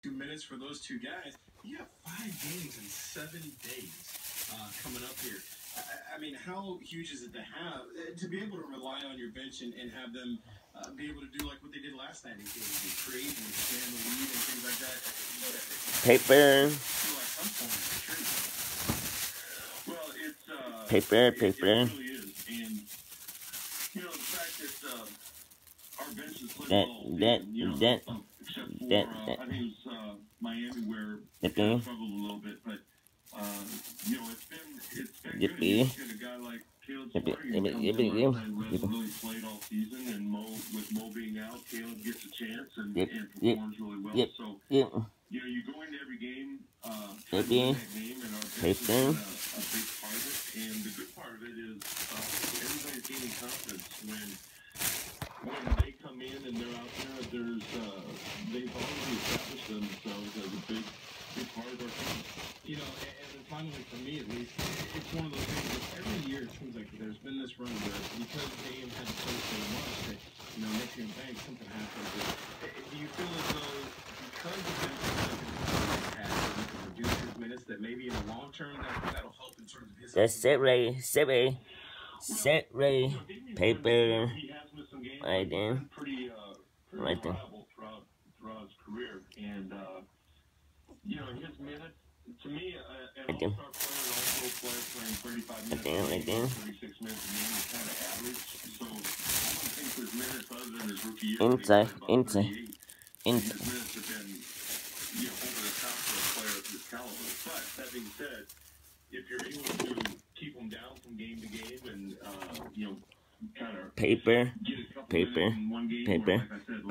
2 minutes for those two guys. You have 5 games in 7 days coming up here. I mean, how huge is it to have to be able to rely on your bench and have them be able to do like what they did last night and create and expand the lead and things like that? Paper. Well, it's Paper. It really is, and you know the fact that our bench is playing well. Except for I think it was Miami where they kind of struggled a little bit, but you know it's been good. You look at a guy like Caleb Sparty who really played all season, and with Mo being out, Caleb gets a chance and performs really well. So you know you go into every game trying to win that game, and our bench has been a big part of it. And the good part of it is everybody's gaining confidence when they come in and they're out there. They've already established themselves as a big part of our team. You know, and then finally, for me at least, it's one of those things that every year it seems like there's been this run where because Dame had to play so much that, you know, Nick and Banks, something happens. Do you feel as though because of him had he can reduce his minutes, that maybe in the long term that'll help in terms of his... That's set Ray. Paper. Right there. Right there. Throughout his career, and you know his minutes to me, an all-star player and also a player playing 35 minutes, right there. 36 minutes a game is kind of average. So I don't think his minutes other than his rookie year. Inside. His minutes have been over the top for a player of his caliber. But that being said, if you're able to keep him down from game to game and kind of paper. I think that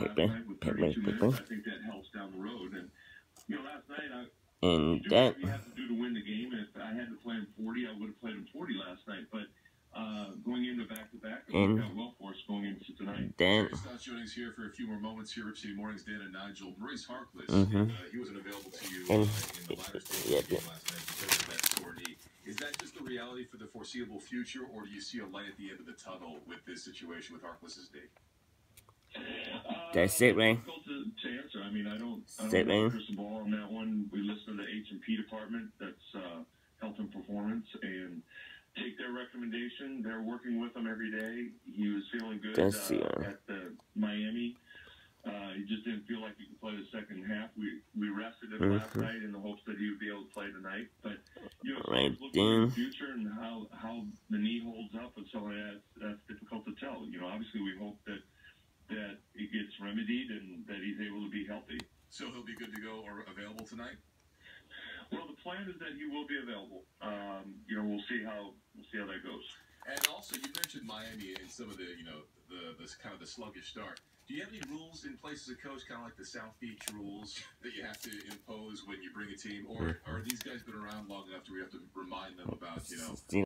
helps down the road. And last night you have to do to win the game. And if I had to play him 40, I would have played him 40 last night. But going into back-to-back, it worked out well for us going into tonight. Scott Jennings here for a few more moments here. Rip City Mornings, Dan and Nigel. Maurice Harkless, he wasn't available to you in the latter stage of the game last night because of that sore knee. Is that just the reality for the foreseeable future, or do you see a light at the end of the tunnel with this situation with Harkless's knee? That's it, Ray. Difficult to answer. I mean, I don't know crystal ball on that one. We listen to the H&P department, that's health and performance, and take their recommendation. They're working with him every day. He was feeling good at the Miami. He just didn't feel like he could play the second half. We rested him last night in the hopes that he would be able to play tonight. But looking at the future and how the knee holds up and so that's difficult to tell. Obviously we hope that it gets remedied and that he's able to be healthy. So he'll be good to go or available tonight? Well, the plan is that he will be available. We'll see how that goes. And also, you mentioned Miami and some of the kind of the sluggish start. Do you have any rules in place as a coach, kind of like the South Beach rules that you have to impose when you bring a team, or are these guys been around long enough to where you have to remind them about